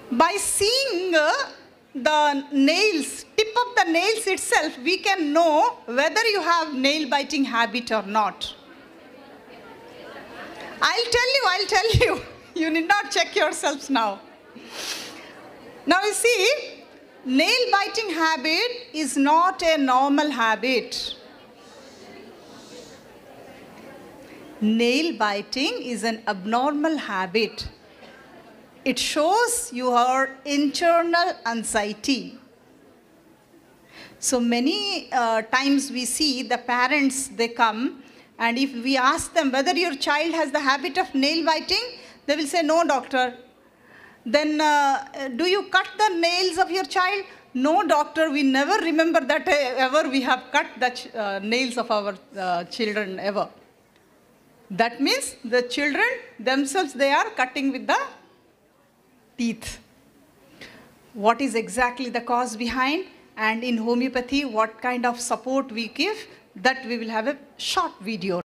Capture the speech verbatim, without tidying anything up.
By seeing uh, the nails, tip of the nails itself, we can know whether you have nail biting habit or not. I'll tell you, I'll tell you. You need not check yourselves now. Now you see, nail biting habit is not a normal habit. Nail biting is an abnormal habit. It shows your internal anxiety. So many uh, times we see the parents, they come, and if we ask them whether your child has the habit of nail biting, they will say, no, doctor. Then uh, do you cut the nails of your child? No, doctor, we never remember that uh, ever we have cut the ch uh, nails of our uh, children ever. That means the children themselves, they are cutting with the teeth. What is exactly the cause behind, and in homeopathy what kind of support we give, that we will have a short video.